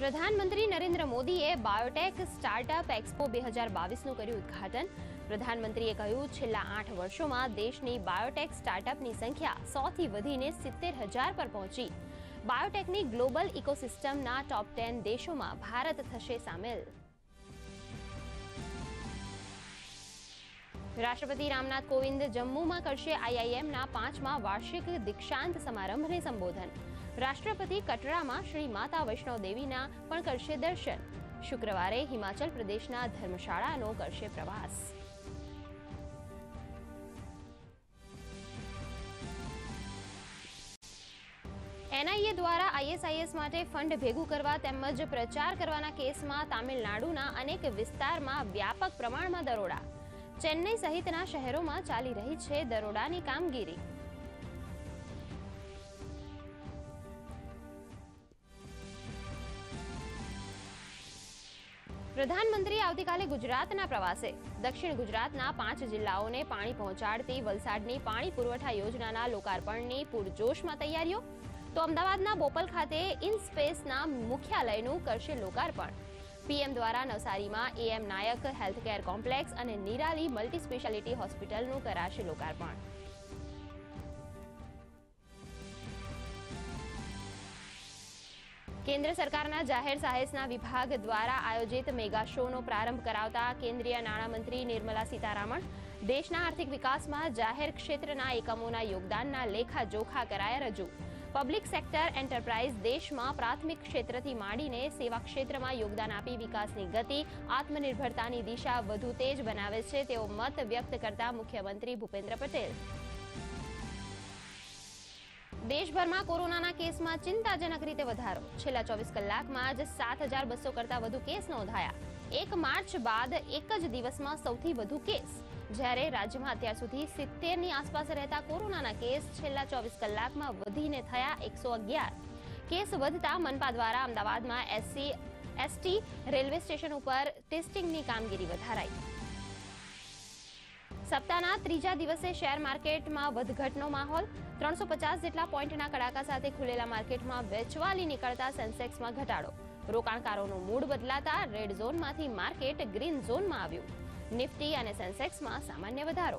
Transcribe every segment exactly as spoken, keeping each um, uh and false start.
प्रधानमंत्री नरेन्द्र मोदीए biotech startup expo બે હજાર બાવીસ નું કર્યું ઉદ્ઘાટન। પ્રધાનમંત્રીએ કહ્યું, છેલ્લા આઠ વર્ષોમાં દેશની બાયોટેક સ્ટાર્ટઅપની સંખ્યા સો થી વધીને સિત્તેર હજાર પર પહોંચી। બાયોટેકની ગ્લોબલ ઇકોસિસ્ટમના ટોપ ટેન દેશોમાં ભારત થશે સામેલ। રાષ્ટ્રપતિ રામનાથ કોવિંદ જમ્મુમાં કરશે આઈઆઈએમના પાંચમા વાર્ષિક દીક્ષાંત સમારંભને સંબોધન। રાષ્ટ્રપતિ કટરામાં શ્રી માતા વૈષ્ણવ દેવીના પણ કરશે દર્શન। શુક્રવારે હિમાચલ પ્રદેશના ધર્મશાળાનો કરશે પ્રવાસ। એનઆઈએ દ્વારા આઈએસઆઈએસ માટે ફંડ ભેગું કરવા તેમજ પ્રચાર કરવાના કેસમાં તામિલનાડુના અનેક વિસ્તારમાં વ્યાપક પ્રમાણમાં દરોડા। ચેન્નઈ સહિતના શહેરોમાં ચાલી રહી છે દરોડાની કામગીરી। પ્રધાનમંત્રી આવતીકાલે ગુજરાતના પ્રવાસે। દક્ષિણ ગુજરાતના પાંચ જિલ્લાઓને પાણી પહોંચાડતી વલસાડની પાણી પુરવઠા યોજનાના લોકાર્પણની પૂરજોશમાં તૈયારીઓ। તો અમદાવાદના બોપલ ખાતે ઇનસ્પેસના મુખ્યાલયનું કરશે લોકાર્પણ। પીએમ દ્વારા નવસારીમાં એએમ નાયક હેલ્થકેર કોમ્પ્લેક્સ અને નિરાલી મલ્ટી સ્પેશિયાલિટી હોસ્પિટલનું કરાશે લોકાર્પણ। કેન્દ્ર સરકારના જાહેર સાહસના વિભાગ દ્વારા આયોજિત મેગા શોનો પ્રારંભ કરાવતા કેન્દ્રીય નાણામંત્રી નિર્મલા સીતારામન દેશના આર્થિક વિકાસમાં જાહેર ક્ષેત્રના એકમોના યોગદાનના લેખાજોખા કરાયા રજૂ। પબ્લિક સેક્ટર એન્ટરપ્રાઇઝ દેશમાં પ્રાથમિક ક્ષેત્રથી માંડીને સેવા ક્ષેત્રમાં યોગદાન આપી વિકાસની ગતિ આત્મનિર્ભરતાની દિશા વધુ તેજ બનાવે છે તેવો મત વ્યક્ત કરતા મુખ્યમંત્રી ભૂપેન્દ્ર પટેલ। દેશભરમાં કોરોનાના કેસમાં ચિંતાજનક રીતે વધારો। છેલ્લા ચોવીસ કલાકમાં જ સાત હજાર બસો કરતા વધુ કેસ નોંધાયા। એક માર્ચ બાદ એક જ દિવસમાં સૌથી વધુ કેસ। જ્યારે રાજ્યમાં અત્યાર સુધી સિત્તેર ની આસપાસ રહેતા કોરોનાના કેસ છેલ્લા ચોવીસ કલાકમાં વધીને થયા એકસો અગિયાર। કેસ વધતા મનપા દ્વારા અમદાવાદમાં એસસી એસટી રેલવે સ્ટેશન ઉપર ટેસ્ટિંગની કામગીરી વધારાઈ। સપ્તાહના ત્રીજા દિવસે શેર માર્કેટમાં વધઘટનો માહોલ। ત્રણસો પચાસ જેટલા પોઈન્ટના કડાકા સાથે ખુલેલા માર્કેટમાં વેચવાલી નીકળતા સેન્સેક્સમાં ઘટાડો। રોકાણકારોનું મૂડ બદલાતા રેડ ઝોનમાંથી માર્કેટ ગ્રીન ઝોનમાં આવ્યું। નિફ્ટી અને સેન્સેક્સમાં સામાન્ય વધારો।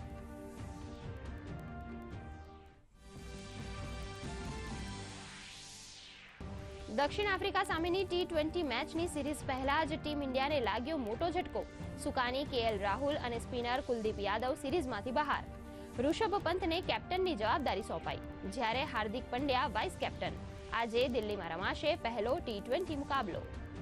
દક્ષિણ આફ્રિકા સામેની ટી ટ્વેન્ટી મેચની સિરીઝ પહેલા જ ટીમ ઇન્ડિયાને લાગ્યો મોટો ઝટકો। સુકાની, કેએલ રાહુલ અને સ્પિનર કુલદીપ યાદવ સિરીઝમાંથી બહાર। ઋષભ પંતને કેપ્ટનની જવાબદારી સોંપાઈ, જ્યારે હાર્દિક પંડ્યા વાઇસ કેપ્ટન। આજે દિલ્હીમાં રમાશે પહેલો ટી ટ્વેન્ટી મુકાબલો।